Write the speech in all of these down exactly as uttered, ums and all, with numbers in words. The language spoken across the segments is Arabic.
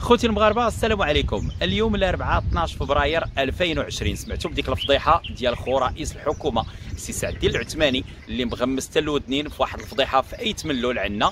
خوتي المغاربه السلام عليكم. اليوم الاربعاء اثناش فبراير ألفين وعشرين سمعتوا بديك الفضيحه ديال خو رئيس الحكومه السي سعد الدين العثماني اللي مغمس حتى الودنين في واحد الفضيحه في اي تملول عندنا.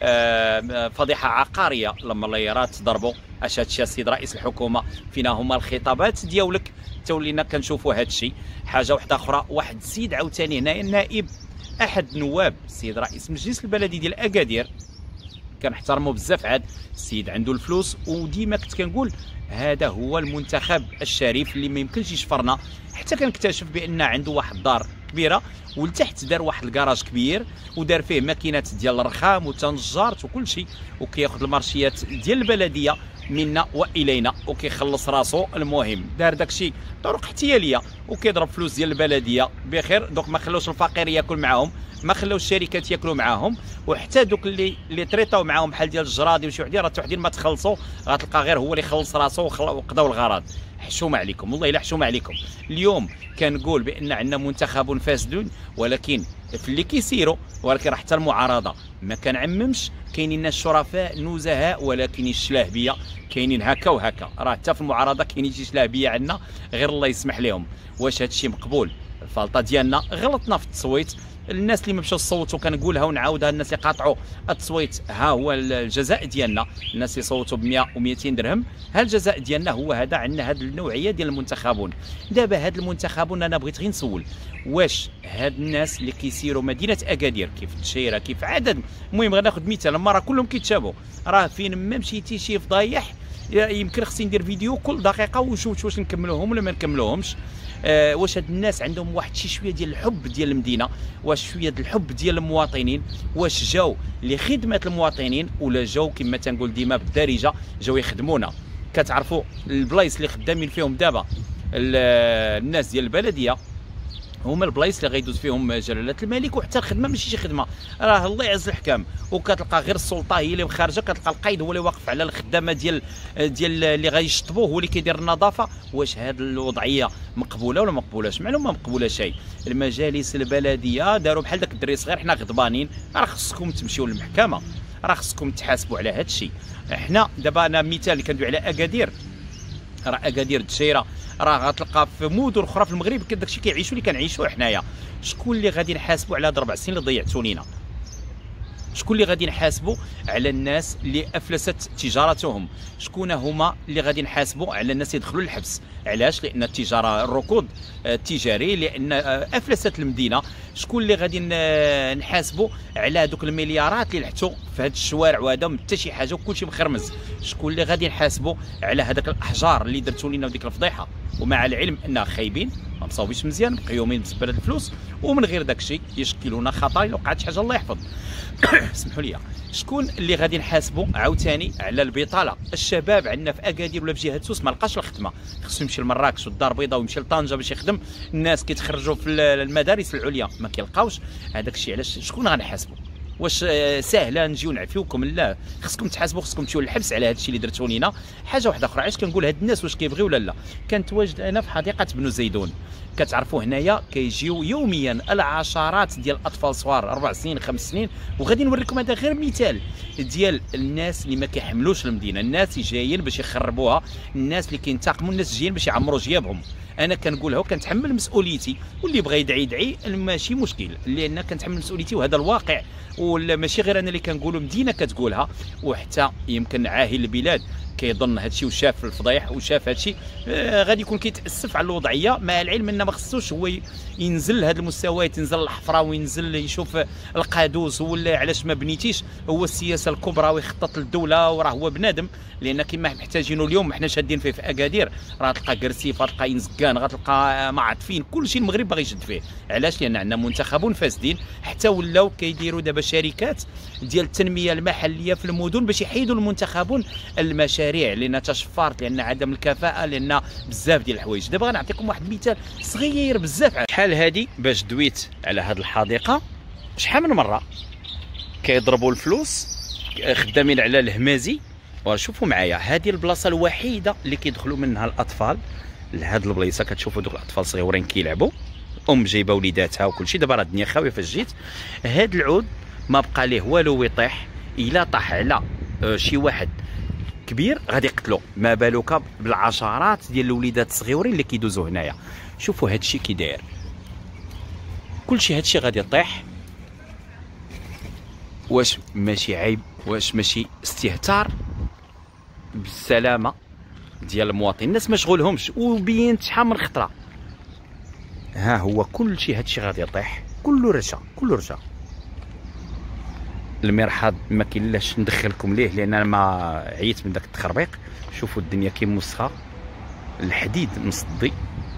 آه فضيحه عقاريه لما الليرات ضربوا اش هادشي السيد رئيس الحكومه، فينا هما الخطابات ديالك تولينا كنشوفوا هادشي. حاجه واحده اخرى، واحد السيد عاوتاني هنايا نائب احد نواب السيد رئيس المجلس البلدي ديال اكادير، كنحترمو بزاف. عاد السيد عنده الفلوس، وديما كنت كنقول هذا هو المنتخب الشريف اللي ما يمكنش يشفرنا. حتى كنكتشف بان عنده واحد الدار كبيره ولتحت دار واحد الكراج كبير ودار فيه ماكينات ديال الرخام وتنجارت وكل شيء، وكياخذ المارشيات ديال البلديه منا والينا وكيخلص راسو. المهم دار داكشي طرق احتياليه وكيضرب فلوس ديال البلديه بخير. دوك ما خلوش الفقير ياكل معاهم، ما خلوش الشركات ياكلوا معاهم، وحتى دوك اللي اللي تريطاو معاهم بحال ديال الجرادي وشي وحدين راه وحدين ما تخلصوا، غتلقى غير هو اللي خلص راسو وقضاو الغرض. حشومه عليكم والله الا حشومه عليكم. اليوم كنقول بان عندنا منتخب فاسد، ولكن في اللي كيسيروا، ولكن راه حتى المعارضه ما كنعممش، كاينين ناس شرفاء نزهاء ولكن الشلاهبيه كاينين هكا وهكا. راه حتى في المعارضه كاينين شي شلاهبيه عندنا غير الله يسمح لهم. واش هادشي مقبول؟ الفلطه ديالنا غلطنا في التصويت. الناس اللي ما مشاو صوتوا كنقولها ونعاودها، الناس اللي قاطعوا التصويت ها هو الجزاء ديالنا. الناس اللي صوتوا ب مئة و200 درهم، ها الجزاء ديالنا هو هذا. عندنا هذه النوعيه ديال المنتخبون. دابا هاد المنتخبون انا بغيت غير نسول، واش هاد الناس اللي كيسيروا مدينه اكادير كيف الشيره كيف عدد، المهم غناخذ مثال، اما راه كلهم كيتشابهوا. راه فين ما مشيتي شي فضايح يمكن خصني ندير فيديو كل دقيقه ونشوف واش نكملوهم ولا ما نكملوهمش. آه واش هاد الناس عندهم واحد شي شويه ديال الحب ديال المدينه، واش شويه ديال الحب ديال المواطنين، واش جاو لخدمه المواطنين ولا جاو كما تنقول ديما بالدارجه جاو يخدمونا. كتعرفوا البلايص اللي خدامين فيهم دابا الناس ديال البلديه هما البلايص اللي غيدوز فيهم جلاله الملك، وحتى الخدمه ماشي شي خدمه، راه الله يعز الحكام. وكتلقى غير السلطه هي اللي خارجه، كتلقى القايد هو اللي واقف على الخدامه ديال ديال اللي غيشطبوه، هو اللي كيدير النظافه. واش هذه الوضعيه مقبوله ولا ما مقبولاش؟ معلومه ما مقبوله شيء. المجالس البلديه داروا بحال داك الدري صغير، حنا غضبانين، راه خصكم تمشيو للمحكمه، راه خصكم تحاسبوا على هذا الشيء. حنا دابا انا مثال اللي كندوي على اكادير، راه اكادير الدشيره راه غتلقى في مدن اخرى في المغرب داكشي كيعيشوا اللي كنعيشوا حنايا. شكون اللي غادي نحاسبوا على هاد اربع سنين اللي ضيعتوا لينا؟ شكون اللي غادي نحاسبوا على الناس اللي افلست تجارتهم؟ شكون هما اللي غادي نحاسبوا على الناس اللي دخلوا للحبس؟ علاش؟ لان التجاره الركود التجاري، لان افلست المدينه. شكون اللي غادي نحاسبوا على هذوك المليارات اللي لحتوا في هاد الشوارع وهذا ما حتى شي حاجه وكلشي مخرمز؟ شكون اللي غادي نحاسبوا على هذاك الاحجار اللي درتوا لنا وديك الفضيحه؟ ومع العلم انها خايبين ما مصاوبينش مزيان، مقيومين بزباله الفلوس، ومن غير داك الشيء يشكلونا خطر الا وقعت شي حاجه الله يحفظ. اسمحوا لي. شكون اللي غادي نحاسبوا عاوتاني على البطاله؟ الشباب عندنا في اكادير ولا في جهه سوس ما لقاش الخدمه، خصو يمشي لمراكش والدار البيضاء ويمشي لطنجه باش يخدم. الناس كيتخرجوا في المدارس العليا ما كيلقاوش. هذاك الشيء علاش؟ شكون غنحاسبوا؟ واش ساهله نجيو نعفيوكم؟ لا، خصكم تحاسبوا، خصكم تمشيو للحبس على هذا الشيء اللي درتوا لينا. حاجه واحده اخرى، علاش كنقول هاد الناس واش كيبغيو ولا لا؟ كنت واجد انا في حديقه بنو زيدون، كتعرفوا هنايا كيجيو يوميا العشرات ديال الاطفال صغار اربع سنين خمس سنين، وغادي نوريكم هذا غير مثال ديال الناس اللي ما كيحملوش المدينه، الناس اللي جايين باش يخربوها، الناس اللي كينتقموا، الناس جايين باش يعمروا جيابهم. انا كنقولها وكنتحمل مسؤوليتي، واللي بغى يدعي يدعي ماشي مشكل، لان كنتحمل مسؤوليتي وهذا الواقع. ولا ماشي غير انا اللي كنقولوا، مدينه كتقولها، وحتى يمكن عاهل البلاد كيظن هادشي وشاف الفضايح وشاف هادشي آه غادي يكون كيتاسف على الوضعيه، مع العلم ان ما خصوش هو ينزل لهاد المستويات، ينزل الحفره وينزل يشوف القادوس ولا علاش ما بنيتيش. هو السياسه الكبرى ويخطط للدوله، وراه هو بنادم، لان كما محتاجينه اليوم حنا شادين فيه في اكادير. راه تلقى كرسيف، غتلقى ينزكان، غتلقى معطفين، كلشي المغرب باغي يشد فيه. علاش؟ لان عندنا منتخبون فاسدين، حتى ولاو كيديروا دابا شركات ديال التنميه المحليه في المدن باش يحيدوا المنتخبون المشاريع، لان تشفرت، لان عدم الكفاءه، لان بزاف ديال الحوايج. دابا غنعطيكم واحد المثال صغير بزاف. شحال هادي باش دويت على هاد الحديقه، شحال من مره كيضربوا الفلوس خدامين على الهمازي. وشوفوا معايا، هذه البلاصه الوحيده اللي كيدخلوا منها الاطفال لهاد البلايصه. كتشوفوا دوك الاطفال صغيورين كيلعبوا، ام جايبه وليداتها وكلشي. دابا راه الدنيا خاويه فاش جيت. هاد العود ما بقى ليه والو ويطيح، الا طاح على شي واحد كبير غادي يقتلو، ما بالك بالعشرات ديال الوليدات الصغيورين اللي كيدوزو هنايا. شوفوا هادشي كي داير، كلشي هادشي غادي يطيح. واش ماشي عيب؟ واش ماشي استهتار بالسلامه ديال المواطن؟ الناس ما شغلهمش، وبينت شحال من خطره. ها هو كلشي هادشي غادي يطيح، كله رشا كله رشا. المرحاض ما كاينلاش ندخلكم ليه لان انا ما عييت من داك التخربيق. شوفوا الدنيا كي موسخه، الحديد مصدي،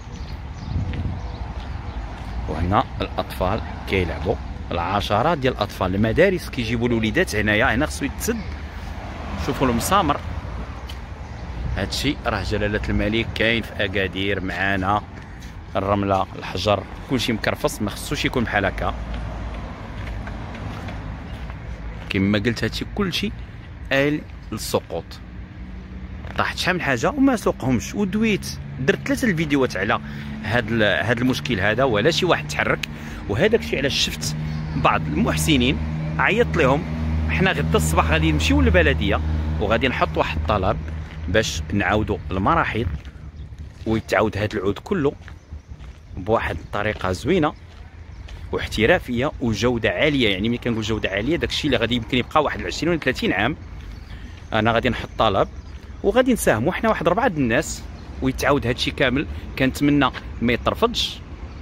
وهنا الاطفال كيلعبوا، العشرات ديال الاطفال، المدارس كيجيبوا الوليدات هنايا، هنا خصو يتسد. شوفوا المسامر، هادشي راه جلاله الملك كاين في اكادير معانا. الرمله، الحجر، كلشي مكرفص، ما خصوش يكون بحال هكا. كما قلت هادشي كلشي آل للسقوط. طاحت شحال من حاجه وما سوقهمش، ودويت درت ثلاثه الفيديوهات على هاد هاد المشكل هذا، ولا شي واحد تحرك. وهذاك الشيء علاش شفت بعض المحسنين عيطت لهم. حنا غدا الصباح غادي نمشيو للبلديه وغادي نحط واحد الطلب باش نعاودوا المراحيض، ويتعاود هاد العود كله بواحد الطريقه زوينه واحترافيه وجوده عاليه. يعني ملي كنقول جوده عاليه، داكشي اللي غادي يمكن يبقى واحد عشرين ولا ثلاثين عام. انا غادي نحط طلب وغادي نساهموا حنا واحد ربعه د الناس، ويتعاود هادشي كامل. كنتمنى ما يطرفدش،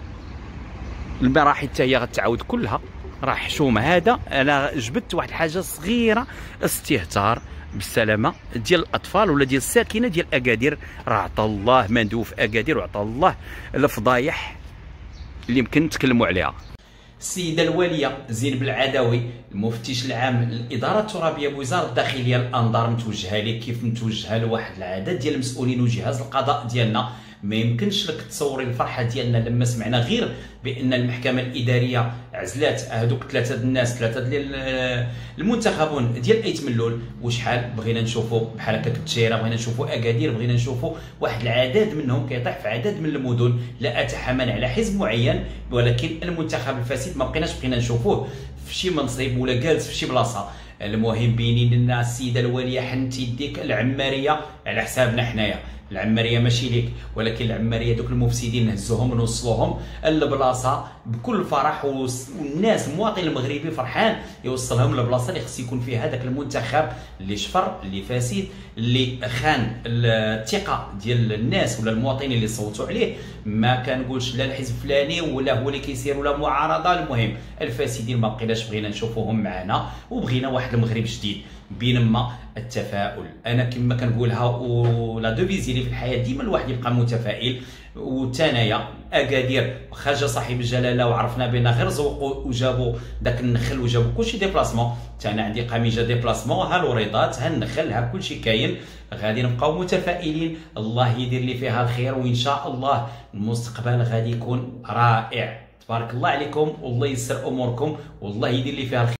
المراحل حتى هي غتعاود كلها. راه حشومه. هذا انا جبت واحد الحاجه صغيره، استهتار بالسلامه ديال الاطفال ولا ديال الساكنه ديال اكادير. راه عطا الله ما ندوي في اكادير، وعطا الله الفضايح اللي يمكن نتكلموا عليها. السيده الواليه زينب العدوي، المفتش العام للاداره الترابيه بوزاره الداخليه، الانظار متوجهه لك كيف متوجهه لواحد العدد ديال المسؤولين وجهاز القضاء ديالنا. ما يمكنش لك تصوري الفرحه ديالنا لما سمعنا غير بان المحكمه الاداريه عزلات هذوك ثلاثه د الناس، ثلاثه ديال المنتخبون ديال ايت ملول. وشحال بغينا نشوفوا بحال هكاك التشيره، بغينا نشوفوا اكادير، بغينا نشوفوا واحد العدد منهم كيطيح في عدد من المدن. لا اتحامل على حزب معين، ولكن المنتخب الفاسد ما بقيناش بقينا نشوفوه في شي منصب ولا جالس في شي بلاصه. المهم بيني لنا السيده الواليه حنتي يديك العماريه على حسابنا حنايا. العماريه ماشي ليك، ولكن العماريه دوك المفسدين نهزوهم ونوصلوهم للبلاصه بكل فرح، والناس المواطن المغربي فرحان يوصلهم للبلاصه اللي خص يكون فيها هذاك المنتخب اللي شفر، اللي فاسد، اللي خان الثقه ديال الناس ولا المواطنين اللي صوتوا عليه. ما كنقولش لا الحزب الفلاني ولا هو اللي كيسير ولا معارضه. المهم الفاسدين ما بقيناش بغينا نشوفوهم معنا، وبغينا واحد المغرب جديد بينما التفاؤل. انا كما كنقولها ولا دوفيزي في الحياه ديما الواحد يبقى متفائل. وثانيا اكادير واخا جا صاحب الجلاله وعرفنا بان غير زوقوا وجابوا داك النخل وجابوا كلشي ديبلاسمون. حتى انا عندي قميجه ديبلاسمون، ها الوريضات، ها النخل، ها كلشي كاين. غادي نبقاو متفائلين، الله يدير لي فيها الخير، وان شاء الله المستقبل غادي يكون رائع. تبارك الله عليكم، والله يسر اموركم، والله يدير لي فيها الخير.